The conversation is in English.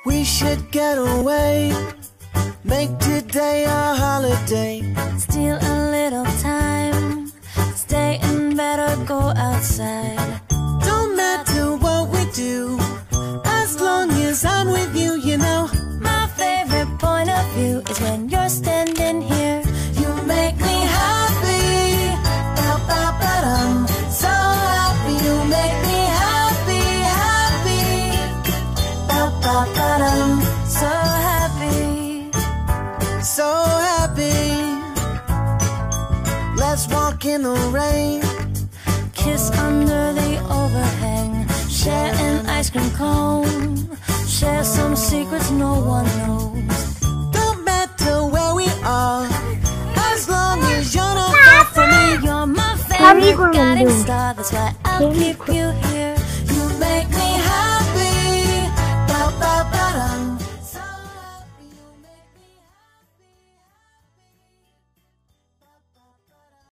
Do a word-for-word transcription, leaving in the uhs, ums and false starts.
We should get away, make today a holiday. Steal a little time, stay in bed or go outside. Don't matter what we do, as long as I'm with you, you know. My favorite point of view is when you're standing here. You make me happy, ba-ba-ba-dum. So happy, you make me happy, happy, ba-ba-ba-dum. So happy, so happy. Let's walk in the rain, kiss under the overhang, share an ice cream cone, share some secrets no one knows. Don't matter where we are, as long as you're not far from me. You're my favorite guiding star, that's why I'll keep you here.